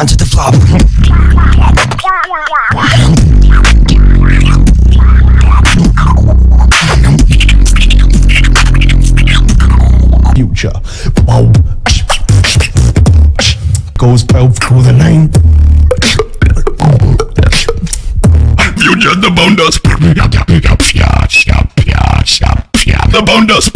down to the floor. Future goes both through the line. Future, the bounders. The bounders.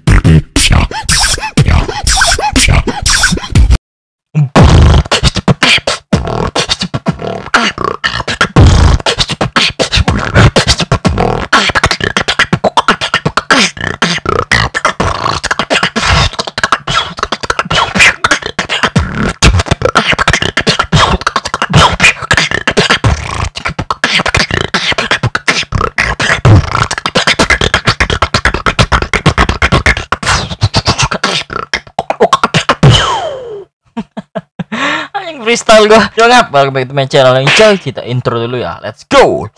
Freestyle gua. Jangan balik back to my channel yang coy. Kita intro dulu ya. Let's go.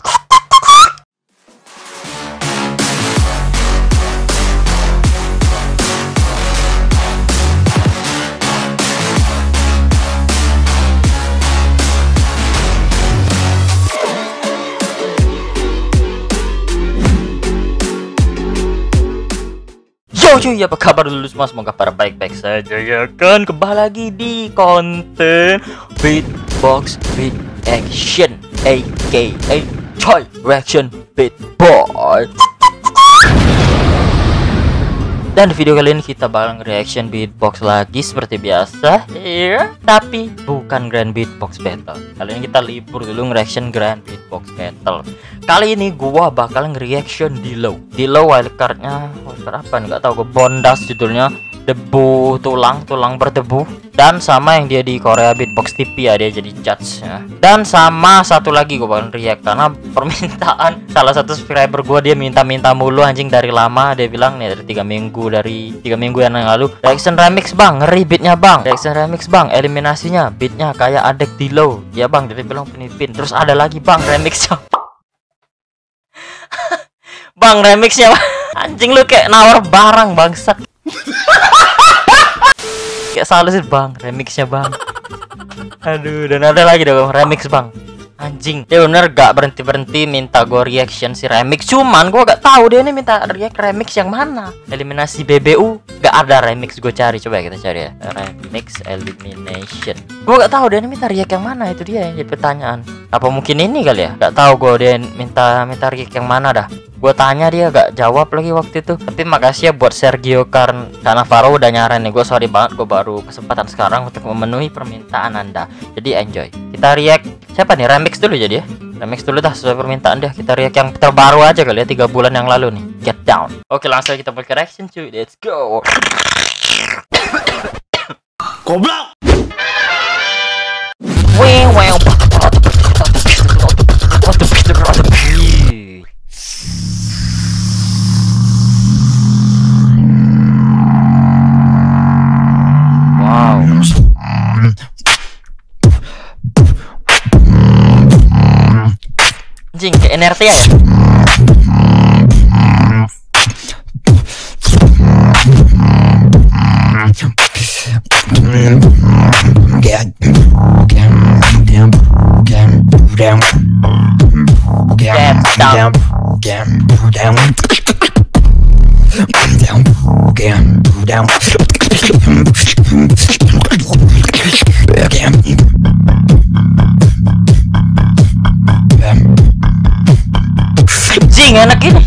Yo cuy, apa kabar dulu semua? Semoga pada baik-baik saja ya kan. Kembali lagi di konten Beatbox Reaction, aka Coy Reaction Beat Boy. Dan di video kali ini kita bakal reaction beatbox lagi seperti biasa, iya. Tapi bukan Grand Beatbox Battle. Kali ini kita libur dulu nge-reaction Grand Beatbox Battle. Kali ini gua bakal nge-reaction D-Low. D-Low wildcardnya, wildcard apa nih? Gak tau, gue Bondas judulnya. Debu tulang berdebu. Dan sama yang dia di Korea Beatbox TV ya, dia jadi judge ya. Dan sama satu lagi gue bakal react karena permintaan salah satu subscriber gue, dia minta mulu anjing dari lama. Dia bilang nih dari 3 minggu yang lalu, reaction remix bang, ngeri beatnya bang, reaction remix bang, eliminasinya beatnya kayak adek D-Low ya bang. Dia bilang penipin. Terus ada lagi bang remixnya. Bang remixnya bang. Anjing lu kayak nawar barang bangsat. Kayak salah sih bang, remixnya bang. Aduh, dan ada lagi dong remix bang. Anjing, dia bener gak berhenti minta gue reaction si remix. Cuman gue gak tahu dia ini minta react remix yang mana. Eliminasi BBU gak ada remix, gue cari, coba kita cari ya. Remix elimination. Gue gak tahu dia ini minta react yang mana, itu dia yang jadi pertanyaan. Apa mungkin ini kali ya? Gak tahu gue dia minta react yang mana dah. Gue tanya dia gak jawab lagi waktu itu. Tapi makasih ya buat Sergio Cannavaro udah nyaran nih. Gue sorry banget, gue baru kesempatan sekarang untuk memenuhi permintaan anda. Jadi enjoy. Kita react siapa nih? Remix dulu jadi ya. Remix dulu dah sesuai permintaan dia. Kita react yang terbaru aja kali ya, 3 bulan yang lalu nih. Get down. Oke, langsung kita mulai reaction cuy. Let's go. Goblok. Anjing, kayak NRT ya? Anjing, enak ini.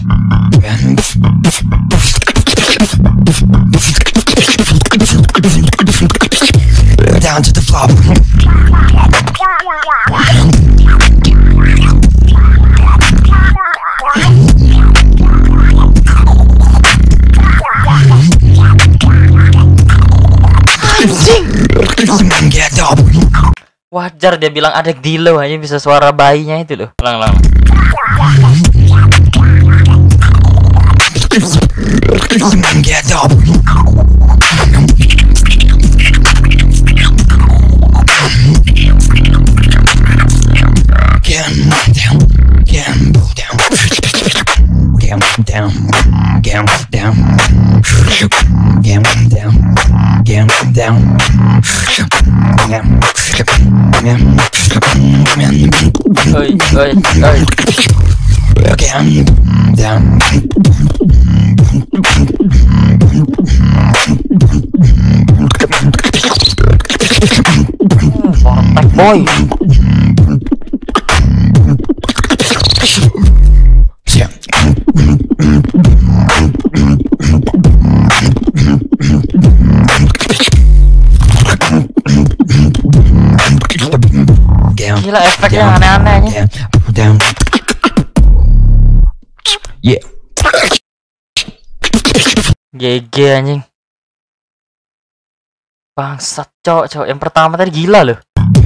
Down to the floor. Wajar dia bilang adek D-Low aja bisa suara bayinya itu loh. Lang. Get up. Down. Oi, oi, oi. Wartek boy. Gila efeknya aneh-aneh. Yeah. GG anjing. Bangsat cowok. Yang pertama tadi gila loh.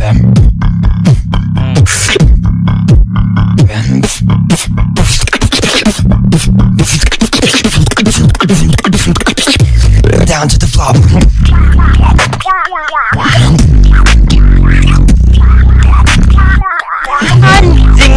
Down to the floor. Anjing.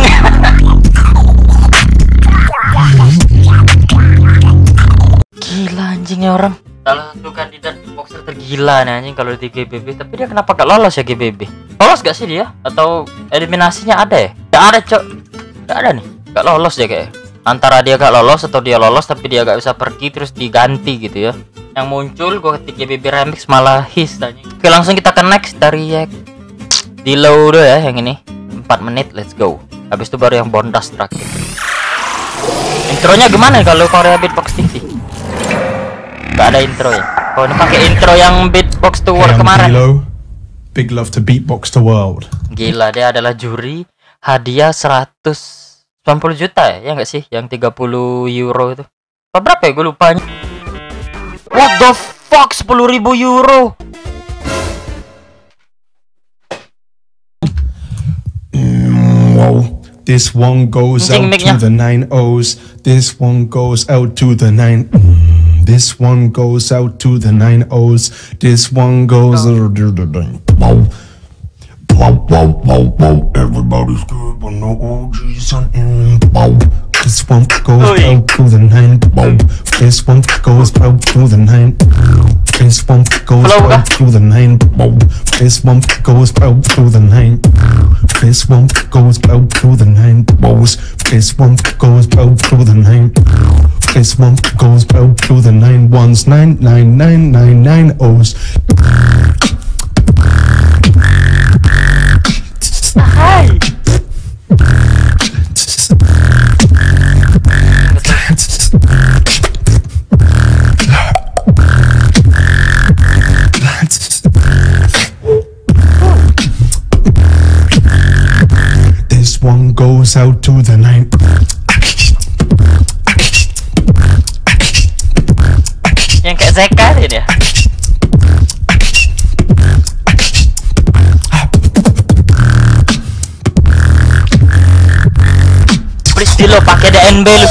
Gila anjingnya orang. Salah satu kandidat boxer tergila nih anjing kalau di GBB. Tapi dia kenapa gak lolos ya GBB? Lolos gak sih dia? Atau eliminasinya ada ya? Gak ada cok. Gak ada nih. Gak lolos ya kayak. Antara dia gak lolos atau dia lolos tapi dia gak bisa pergi terus diganti gitu ya. Yang muncul gue ketik GBB Remix malah his anjing. Oke langsung kita ke next dari di low dulu ya yang ini. 4 menit, let's go. Habis itu baru yang bondas terakhir. Intronya gimana kalau Korea Beatbox TV? Gak ada intro ya. Oh ini pakai intro yang Beatbox to World kemarin. Big love to Beatbox the World. Gila, dia adalah juri. Hadiah 190 juta ya nggak sih? Yang 30 euro itu. Apa berapa ya? Gue lupa. What the fuck, 10.000 euro. Whoa. This one goes out to the 9 O's. This one goes out to the 9. This one goes out to the 9 O's. This one goes out to the 9. Wow. Everybody's good, but no OGs on in. Wow. This one goes out to the 9. Wow. This one goes out to the 9. This one goes out to the 9. Wow. This one goes out to the 9. This one goes out to the 9 balls. This one goes out to the 9. This one goes out to the 9 ones. 9 O's. Hai. This one goes out to the 9. Yang kayak Zeka ini ya. Please di lo pakai DNB lu.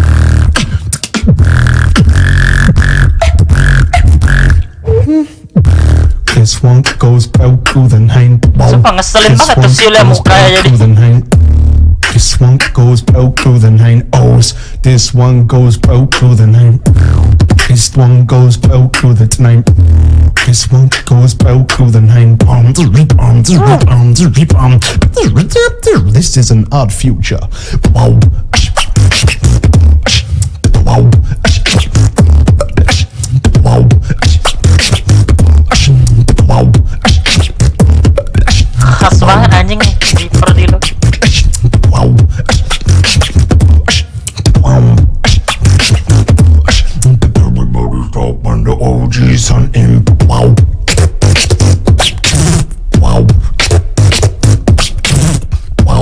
This one goes out to the 9. Sumpah ngeselin banget tuh siulnya mukanya jadi. This one goes out to the 9 O's. This one goes out to the 9. This one goes out to the 9. This one goes out to the 9. This is an odd future. Wow. Wow. Wow. Wow. Khas banget anjing di perdi lo. Wow. Wow. Everybody's top on the OGs on in. Wow. Wow. Wow.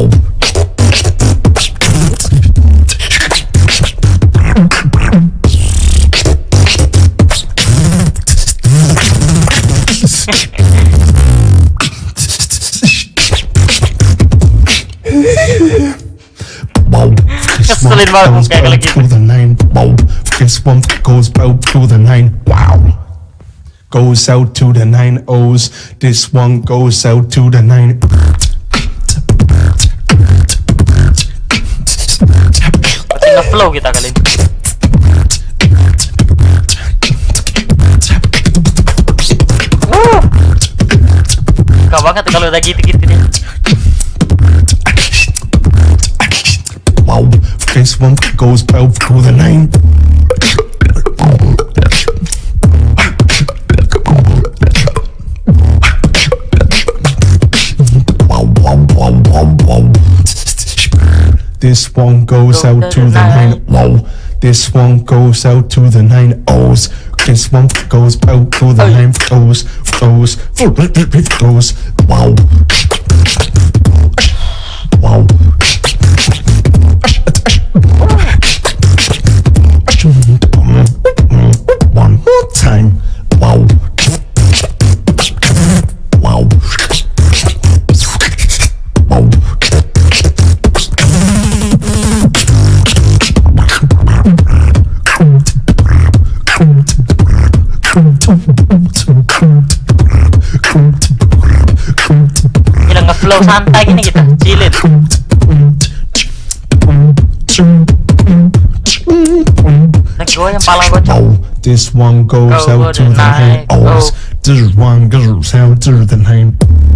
Keselin banget kayak lagi. This one goes out to the 9. Wow. Goes out to the 9 O's. This one goes out to the 9. Nge-flow kita kali ini. banget tuh kalau udah gitu-gitu deh. Wow, this one goes out through the line. This one goes out to the 9. Wow. This one goes out to the 9 O's. This one goes out to the 9 O's. Goes. Wow. Wow. One more time. Wow. Wow. Wow. Gila nge-flow santai gini kita, chillin. Nek gua yang paling gocok. Oh, this one goes out to the 9 O's. This one goes out to the 9.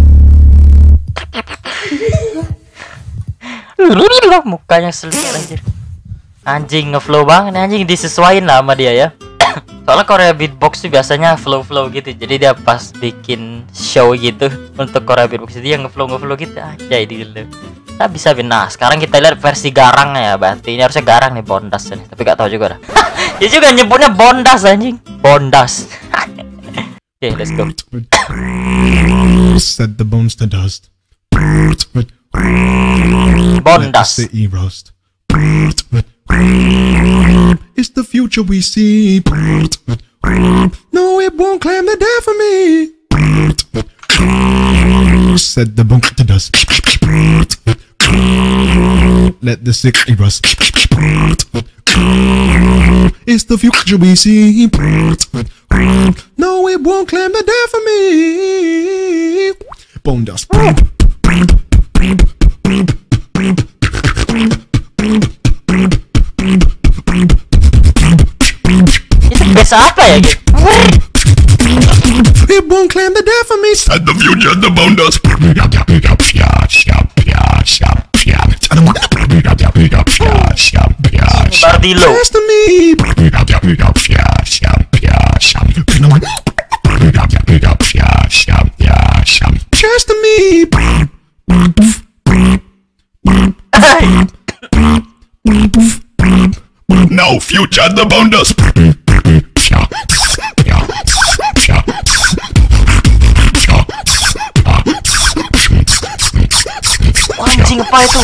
Mukanya selir anjir. Anjing nge-flow banget anjing, disesuaiin lah sama dia ya. Soalnya Korea Beatbox tuh biasanya flow-flow gitu. Jadi dia pas bikin show gitu untuk Korea Beatbox dia nge-flow gitu aja dulu. Nah, bisa benar. Sekarang kita lihat versi garang ya. Berarti ini harusnya garang nih, Bondas nih. Tapi gak tahu juga dah. Dia juga nyebutnya Bondas anjing. Bondas. Oke, let's go. Set the bones to dust. Bondas. Let the city roast. It's the future we see. No, it won't claim the death of me. Set the bones to dust. Let the city rust. It's the future we see. No, it won't claim the death of me. Bone dust. Itu biasa apa ya gitu? It won't claim the death of me. Set the future, the bone dust. Bardilo. Trust me. Trust me. No future, the bone dust. Anjing apa itu?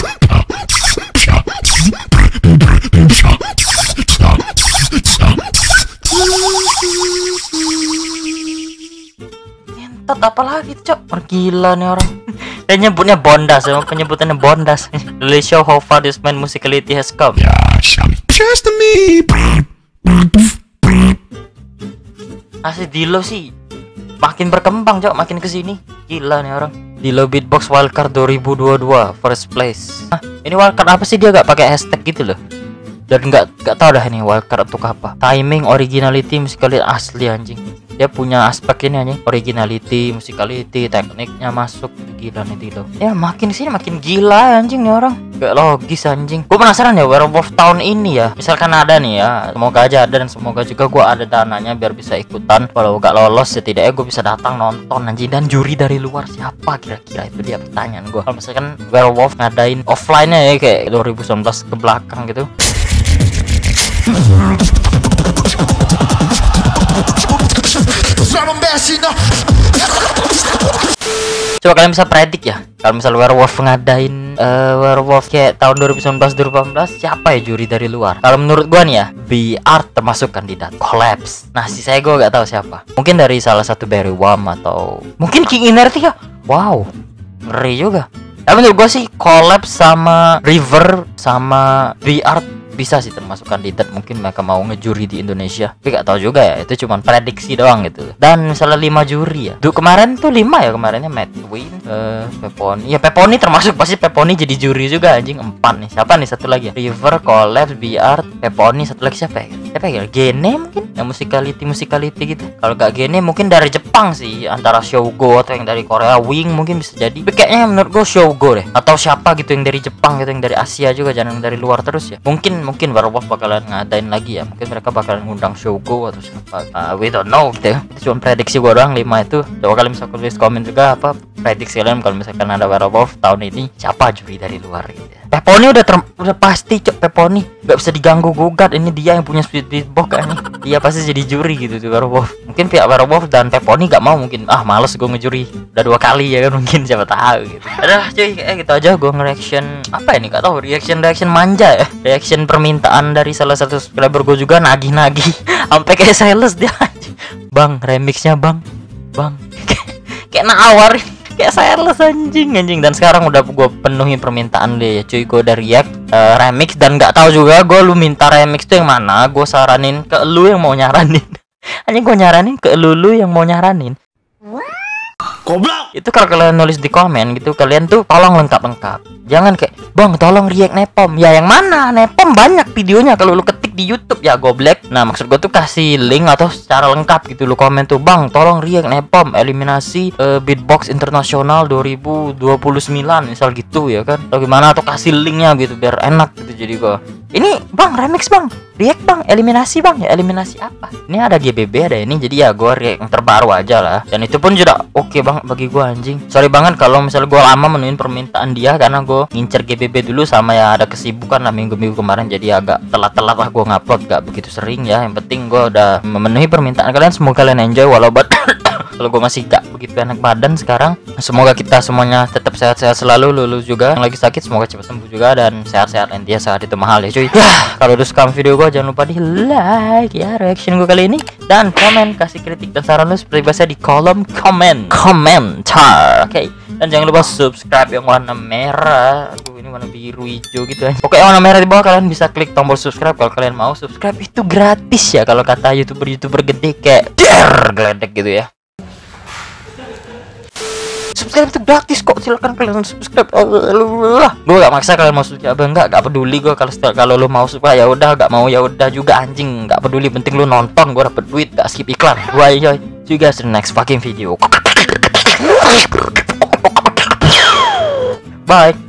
Ngentot apa lagi cok? Gila nih orang. Dia nyebutnya Bondas, penyebutannya Bondas. Really show how far this man musicality has come. Trust me. Asli Dilo sih makin berkembang cok, makin kesini. Gila nih orang. Dilo Beatbox Wildcard 2022 first place. Nah, ini wildcard apa sih, dia gak pakai hashtag gitu loh. Dan gak tahu dah ini wildcard untuk apa. Timing, originality, musicality asli anjing. Dia punya aspek ini anjing, originality, musicality, tekniknya masuk. Gila nih Dilo. Ya makin sini makin gila anjing nih orang. Gak logis anjing. Gue penasaran ya Werewolf tahun ini ya. Misalkan ada nih ya, semoga aja ada, dan semoga juga gue ada dananya biar bisa ikutan. Kalau gak lolos setidaknya gue bisa datang nonton anjing. Dan juri dari luar siapa kira-kira, itu dia pertanyaan gue. Kalau misalkan Werewolf ngadain offline-nya ya kayak 2019 ke belakang gitu. Coba kalian bisa predik ya, kalau misal Werewolf ngadain Werewolf kayak tahun 2019-2018, siapa ya juri dari luar? Kalau menurut gua nih ya, BR termasuk kandidat. Collapse. Nah, sisanya gua gak tahu siapa. Mungkin dari salah satu Barry Wham atau mungkin King Inerti ya. Wow, ngeri juga. Tapi menurut gua sih Collapse sama River sama BR bisa sih termasuk kandidat, mungkin mereka mau ngejuri di Indonesia. Tapi gak tahu juga ya, itu cuma prediksi doang gitu. Dan misalnya 5 juri ya. Tuh kemarin tuh 5 ya, kemarinnya Matt Win, Peponi. Ya Peponi termasuk, pasti Peponi jadi juri juga anjing. 4 nih. Siapa nih satu lagi ya? River, Collapse, BR, Peponi, satu lagi siapa ya? Siapa ya? Gene mungkin yang musicality gitu. Kalau gak Gene mungkin dari Jepang sih, antara Shogo atau yang dari Korea. Wing mungkin bisa jadi. Tapi kayaknya menurut gue Shogo deh. Atau siapa gitu yang dari Jepang gitu, yang dari Asia juga, jangan dari luar terus ya. Mungkin Werewolf bakalan ngadain lagi ya. Mungkin mereka bakalan ngundang Shogo atau siapa. We don't know gitu ya. Itu cuma prediksi gue doang 5 itu. Coba kalian bisa tulis komen juga apa prediksi kalian kalau misalkan ada Werewolf tahun ini, siapa juri dari luar gitu ya. Peponi udah pasti cok, Peponi nggak bisa diganggu gugat, ini dia yang punya beatbox kan nih. Dia pasti jadi juri gitu tuh Werewolf. Mungkin pihak Werewolf dan Peponi nggak mau, mungkin males gue ngejuri udah 2 kali ya kan, mungkin siapa tahu gitu. Udah cuy, kayak gitu aja gue nge-reaction apa ini, gak tahu, reaction manja ya, reaction permintaan dari salah satu subscriber gue juga, nagih sampai kayak sales dia. Bang, remixnya bang kayak nawarin kayak sales anjing. Dan sekarang udah gue penuhi permintaan deh ya cuy, gue udah react remix, dan nggak tahu juga gue lu minta remix tuh yang mana, gue saranin ke lu yang mau nyaranin. Hanya gue nyaranin ke lu yang mau nyaranin. Goblok. Itu kalau kalian nulis di komen gitu, kalian tuh tolong lengkap. Jangan kayak, "Bang, tolong react Nepom." Ya yang mana? Nepom banyak videonya kalau lu ketik di YouTube ya, goblek. Nah, maksud gua tuh kasih link atau secara lengkap gitu, lu komen tuh, "Bang, tolong react Nepom eliminasi beatbox internasional 2029." Misal gitu ya kan. Atau gimana, atau kasih linknya gitu biar enak gitu. Jadi gua, "Ini, Bang, remix, Bang. React, Bang, eliminasi, Bang." Ya eliminasi apa? Ini ada GBB, ada ini. Jadi ya gua react yang terbaru aja lah. Dan itu pun juga oke banget bagi gua anjing. Sorry banget kalau misalnya gua lama menuin permintaan dia, karena gua ngincer GBB dulu sama ya ada kesibukan lah minggu-minggu kemarin, jadi agak telat lah gua ngupload, gak begitu sering ya. Yang penting gua udah memenuhi permintaan kalian. Semoga kalian enjoy walaupun kalau gue masih gak begitu enak badan sekarang. Semoga kita semuanya tetap sehat-sehat selalu. Lulu juga yang lagi sakit, semoga cepat sembuh juga, dan sehat-sehat. Intinya sehat itu mahal ya cuy. Kalau udah suka video gue, jangan lupa di like ya reaction gue kali ini, dan komen, kasih kritik dan saran lu seperti biasa di kolom komentar. Oke. Dan jangan lupa subscribe yang warna merah. Aduh, ini warna biru hijau gitu aja. Pokoknya warna merah di bawah, kalian bisa klik tombol subscribe kalau kalian mau. Subscribe itu gratis ya, kalau kata youtuber gede kayak geledek gitu ya. Subscribe itu gratis kok, silakan kalian subscribe. Gue gak maksa kalian mau subscribe, gak peduli gue. Kalau lu mau suka ya udah, gak mau ya udah juga anjing, gak peduli, penting lu nonton, gue dapet duit, gak skip iklan. Gue enjoy. See you guys in the next fucking video. Bye.